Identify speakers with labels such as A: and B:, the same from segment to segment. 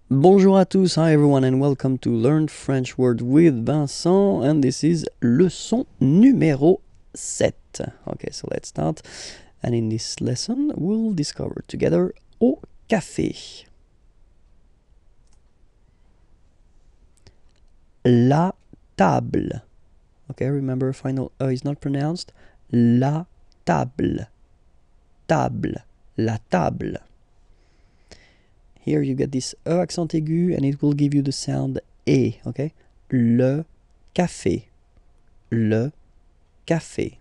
A: Bonjour à tous, hi everyone, and welcome to Learn French Word with Vincent, and this is leçon numéro 7. Okay, so let's start. And in this lesson, we'll discover together au café. La table. Okay, remember final E is not pronounced. La table. Table. La table. Here you get this E accent aigu and it will give you the sound E, okay? Le café. Le café.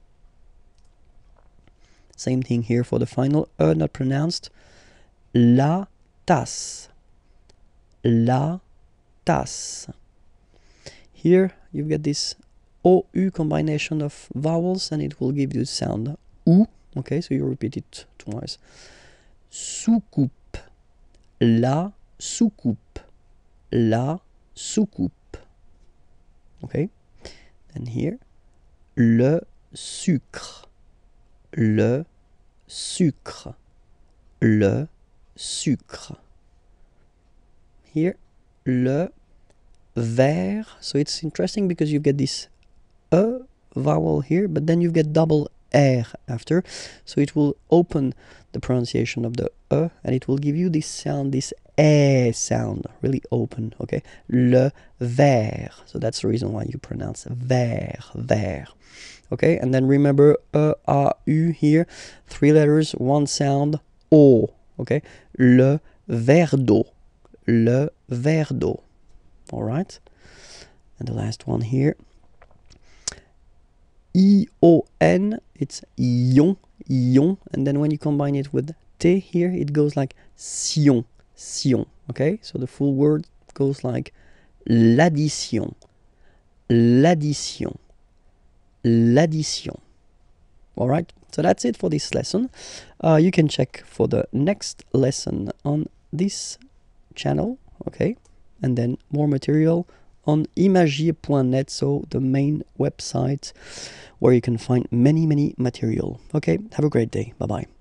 A: Same thing here for the final E not pronounced. La tasse. La tasse. Here you get this OU combination of vowels and it will give you the sound OU, okay? So you repeat it twice. Soucoupe. La soucoupe. La soucoupe. Okay? Then here, le sucre. Le sucre. Le sucre. Here, le verre. So it's interesting because you get this E vowel here, but then you get double R after. So it will open the pronunciation of the E and it will give you this sound, this E sound, really open, okay? Le verre. So that's the reason why you pronounce verre, verre. Okay, and then remember E, A, U here, 3 letters, 1 sound, O, okay? Le verre d'eau. Le verre d'eau. All right? And the last one here. I-O-N, it's ion, ion, and then when you combine it with T here, it goes like sion, sion, okay? So the full word goes like l'addition, l'addition, l'addition. All right, so that's it for this lesson. You can check for the next lesson on this channel, okay? And then more material on imagier.net, so the main website where you can find many material. Okay, have a great day. Bye-bye.